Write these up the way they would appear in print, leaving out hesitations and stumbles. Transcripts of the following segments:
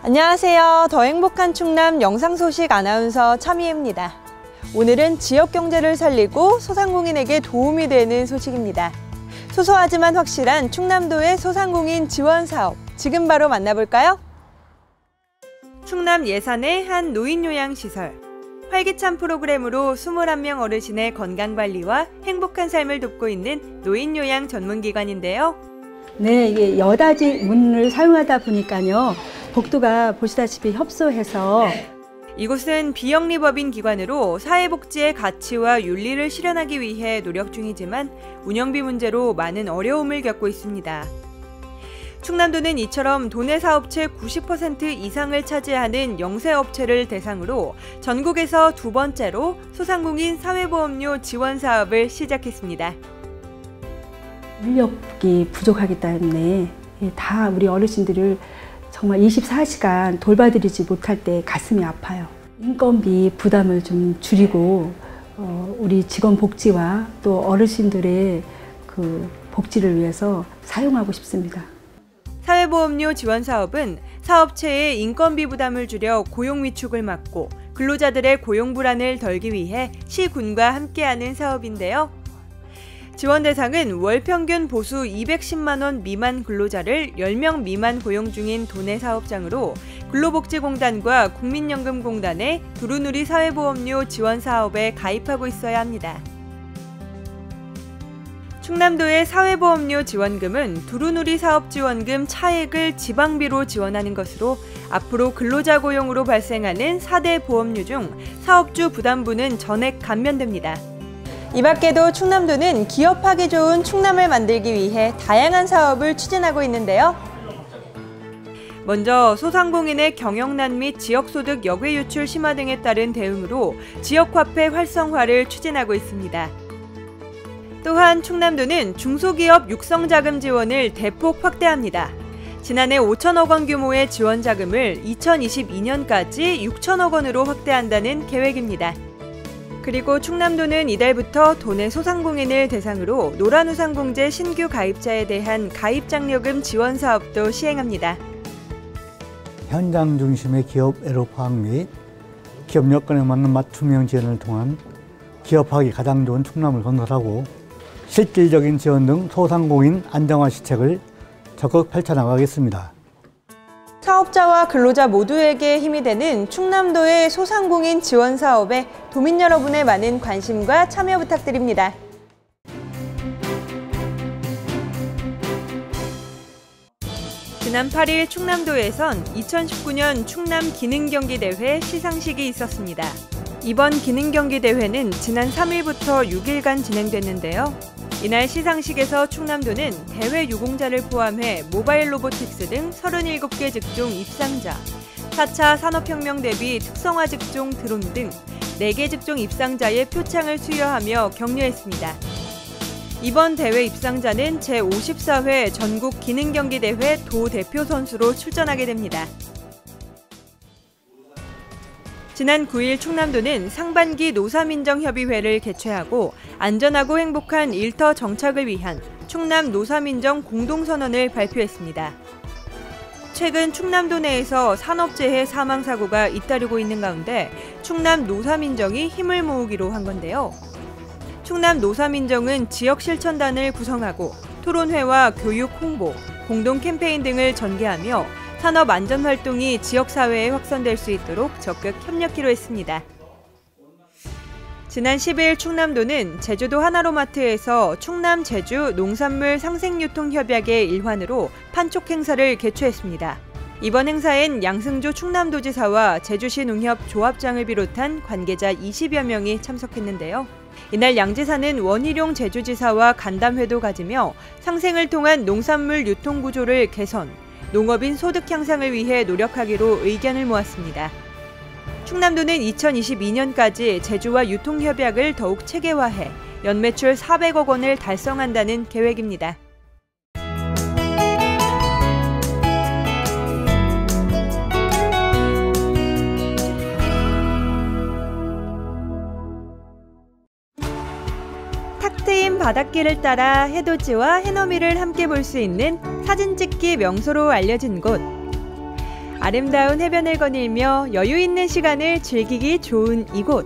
안녕하세요. 더 행복한 충남 영상소식 아나운서 차미애입니다. 오늘은 지역 경제를 살리고 소상공인에게 도움이 되는 소식입니다. 소소하지만 확실한 충남도의 소상공인 지원 사업, 지금 바로 만나볼까요? 충남 예산의 한 노인요양시설. 활기찬 프로그램으로 21명 어르신의 건강관리와 행복한 삶을 돕고 있는 노인요양 전문기관인데요. 네, 이게 여닫이 문을 사용하다 보니까요. 복도가 보시다시피 협소해서 이곳은 비영리법인 기관으로 사회복지의 가치와 윤리를 실현하기 위해 노력 중이지만 운영비 문제로 많은 어려움을 겪고 있습니다. 충남도는 이처럼 도내 사업체 90% 이상을 차지하는 영세업체를 대상으로 전국에서 두 번째로 소상공인 사회보험료 지원 사업을 시작했습니다. 인력이 부족하기 때문에 다 우리 어르신들을 정말 24시간 돌봐드리지 못할 때 가슴이 아파요. 인건비 부담을 좀 줄이고 우리 직원 복지와 또 어르신들의 그 복지를 위해서 사용하고 싶습니다. 사회보험료 지원 사업은 사업체의 인건비 부담을 줄여 고용 위축을 막고 근로자들의 고용 불안을 덜기 위해 시군과 함께하는 사업인데요. 지원 대상은 월 평균 보수 210만 원 미만 근로자를 10명 미만 고용 중인 도내 사업장으로 근로복지공단과 국민연금공단의 두루누리 사회보험료 지원 사업에 가입하고 있어야 합니다. 충남도의 사회보험료 지원금은 두루누리 사업지원금 차액을 지방비로 지원하는 것으로 앞으로 근로자 고용으로 발생하는 4대 보험료 중 사업주 부담부는 전액 감면됩니다. 이 밖에도 충남도는 기업하기 좋은 충남을 만들기 위해 다양한 사업을 추진하고 있는데요. 먼저 소상공인의 경영난 및 지역소득 역외 유출 심화 등에 따른 대응으로 지역화폐 활성화를 추진하고 있습니다. 또한 충남도는 중소기업 육성자금 지원을 대폭 확대합니다. 지난해 5천억 원 규모의 지원 자금을 2022년까지 6천억 원으로 확대한다는 계획입니다. 그리고 충남도는 이달부터 도내 소상공인을 대상으로 노란우산공제 신규 가입자에 대한 가입장려금 지원 사업도 시행합니다. 현장 중심의 기업 애로 파악 및 기업 여건에 맞는 맞춤형 지원을 통한 기업하기 가장 좋은 충남을 건설하고 실질적인 지원 등 소상공인 안정화 시책을 적극 펼쳐나가겠습니다. 사업자와 근로자 모두에게 힘이 되는 충남도의 소상공인 지원 사업에 도민 여러분의 많은 관심과 참여 부탁드립니다. 지난 8일 충남도에선 2019년 충남 기능경기대회 시상식이 있었습니다. 이번 기능경기대회는 지난 3일부터 6일간 진행됐는데요. 이날 시상식에서 충남도는 대회 유공자를 포함해 모바일 로보틱스 등 37개 직종 입상자, 4차 산업혁명 대비 특성화 직종 드론 등 4개 직종 입상자의 표창을 수여하며 격려했습니다. 이번 대회 입상자는 제54회 전국 기능경기대회 도 대표 선수로 출전하게 됩니다. 지난 9일 충남도는 상반기 노사민정협의회를 개최하고 안전하고 행복한 일터 정착을 위한 충남 노사민정 공동선언을 발표했습니다. 최근 충남도 내에서 산업재해 사망사고가 잇따르고 있는 가운데 충남 노사민정이 힘을 모으기로 한 건데요. 충남 노사민정은 지역 실천단을 구성하고 토론회와 교육 홍보, 공동 캠페인 등을 전개하며 산업 안전 활동이 지역사회에 확산될 수 있도록 적극 협력키로 했습니다. 지난 10일 충남도는 제주도 하나로마트에서 충남 제주 농산물 상생유통협약의 일환으로 판촉 행사를 개최했습니다. 이번 행사엔 양승조 충남도지사와 제주시 농협 조합장을 비롯한 관계자 20여 명이 참석했는데요. 이날 양 지사는 원희룡 제주지사와 간담회도 가지며 상생을 통한 농산물 유통 구조를 개선, 농업인 소득 향상을 위해 노력하기로 의견을 모았습니다. 충남도는 2022년까지 제주와 유통협약을 더욱 체계화해 연매출 400억 원을 달성한다는 계획입니다. 탁 트인 바닷길을 따라 해돋이와 해넘이를 함께 볼 수 있는 사진 찍기 명소로 알려진 곳. 아름다운 해변을 거닐며 여유 있는 시간을 즐기기 좋은 이곳.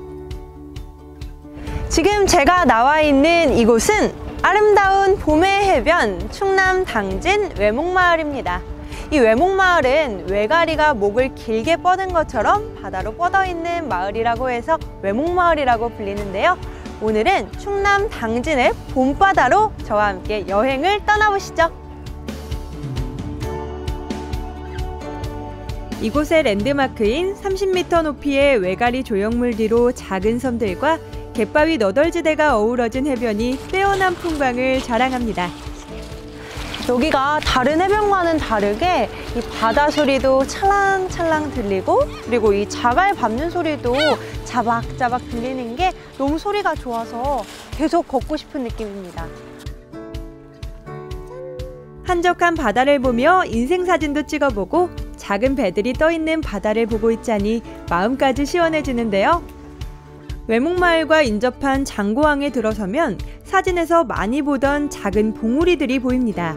지금 제가 나와 있는 이곳은 아름다운 봄의 해변 충남 당진 외목마을입니다. 이 외목마을은 외가리가 목을 길게 뻗은 것처럼 바다로 뻗어 있는 마을이라고 해서 외목마을이라고 불리는데요. 오늘은 충남 당진의 봄바다로 저와 함께 여행을 떠나보시죠. 이곳의 랜드마크인 30m 높이의 외가리 조형물 뒤로 작은 섬들과 갯바위 너덜지대가 어우러진 해변이 빼어난 풍광을 자랑합니다. 여기가 다른 해변과는 다르게 이 바다 소리도 찰랑찰랑 들리고, 그리고 이 자갈 밟는 소리도 자박자박 들리는 게 너무 소리가 좋아서 계속 걷고 싶은 느낌입니다. 한적한 바다를 보며 인생사진도 찍어보고 작은 배들이 떠있는 바다를 보고 있자니 마음까지 시원해지는데요. 외목마을과 인접한 장고항에 들어서면 사진에서 많이 보던 작은 봉우리들이 보입니다.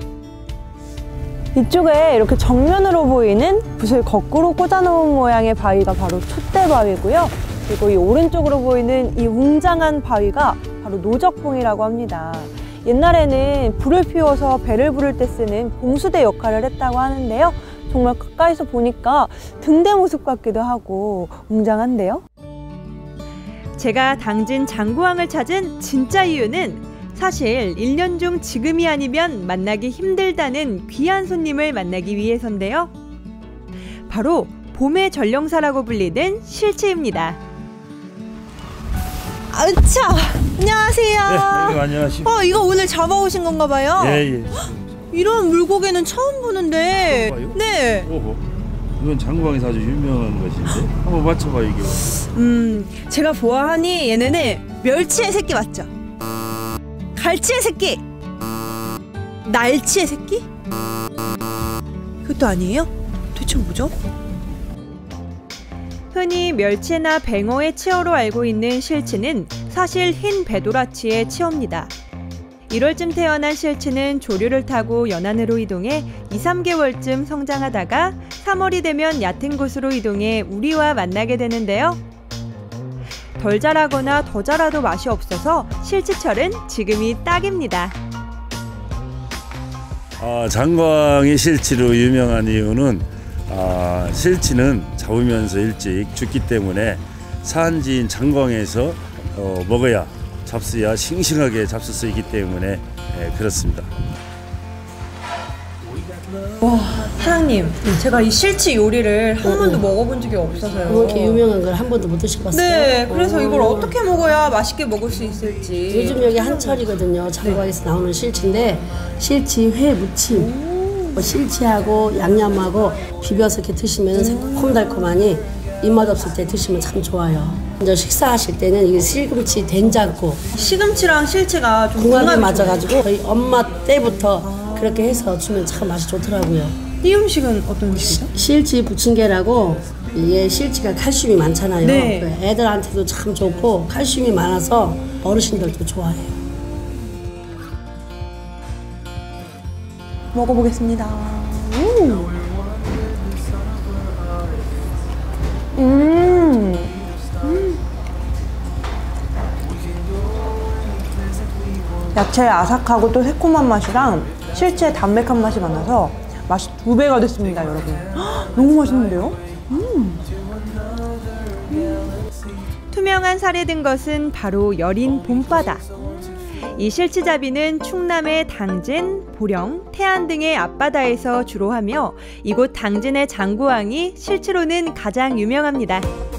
이쪽에 이렇게 정면으로 보이는 붓을 거꾸로 꽂아놓은 모양의 바위가 바로 촛대바위고요. 그리고 이 오른쪽으로 보이는 이 웅장한 바위가 바로 노적봉이라고 합니다. 옛날에는 불을 피워서 배를 부를 때 쓰는 봉수대 역할을 했다고 하는데요. 정말 가까이서 보니까 등대 모습 같기도 하고 웅장한데요. 제가 당진 장고항을 찾은 진짜 이유는 사실 1년 중 지금이 아니면 만나기 힘들다는 귀한 손님을 만나기 위해서인데요. 바로 봄의 전령사라고 불리는 실치입니다. 아차! 안녕하세요. 네, 안녕하십니까. 이거 오늘 잡아오신 건가 봐요? 예. 이런 물고기는 처음 보는데. 봐요? 네. 오호. 이건 장고항에서 아주 유명한 것인데 한번 맞춰봐요 이게. 제가 보아하니 얘네는 멸치의 새끼 맞죠? 갈치의 새끼? 날치의 새끼? 그것도 아니에요? 대체 뭐죠? 흔히 멸치나 뱅어의 치어로 알고 있는 실치는 사실 흰 배도라치의 치어입니다. 1월쯤 태어난 실치는 조류를 타고 연안으로 이동해 2~3개월쯤 성장하다가 3월이 되면 얕은 곳으로 이동해 우리와 만나게 되는데요. 덜 자라거나 더 자라도 맛이 없어서 실치철은 지금이 딱입니다. 장고항이 실치로 유명한 이유는 실치는 잡으면서 일찍 죽기 때문에 산지인 장고항에서 먹어야 잡수야 싱싱하게 잡수 수 있기 때문에 그렇습니다. 와, 사장님, 제가 이 실치 요리를 한 번도 먹어본 적이 없어서요. 그렇게 유명한 걸 한 번도 못 드셔봤어요? 네, 그래서 이걸 어떻게 먹어야 맛있게 먹을 수 있을지. 요즘 여기 한철이거든요. 장고항에서 나오는 실치인데 실치 회 무침, 실치하고 양념하고 비벼서 이렇게 드시면 새콤달콤하니 입맛 없을 때 드시면 참 좋아요. 먼저 식사하실 때는 이게 시금치 된장국, 시금치랑 실치가 좀 궁합이 맞아가지고 저희 엄마 때부터 그렇게 해서 주면 참 맛이 좋더라고요. 이 음식은 어떤 음식이죠? 실치 부침개라고, 이게 실치가 칼슘이 많잖아요. 네. 애들한테도 참 좋고 칼슘이 많아서 어르신들도 좋아해요. 먹어보겠습니다. 야채의 아삭하고 또 새콤한 맛이랑 실치의 담백한 맛이 만나서 맛이 2배가 됐습니다, 여러분. 너무 맛있는데요? 투명한 살에 든 것은 바로 여린 봄바다. 이 실치잡이는 충남의 당진, 보령, 태안 등의 앞바다에서 주로 하며 이곳 당진의 장고항이 실치로는 가장 유명합니다.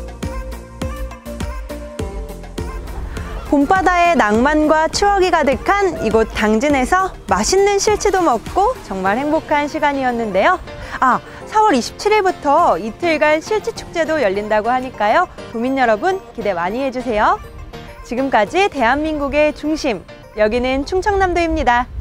봄바다의 낭만과 추억이 가득한 이곳 당진에서 맛있는 실치도 먹고 정말 행복한 시간이었는데요. 4월 27일부터 이틀간 실치축제도 열린다고 하니까요. 도민 여러분 기대 많이 해주세요. 지금까지 대한민국의 중심, 여기는 충청남도입니다.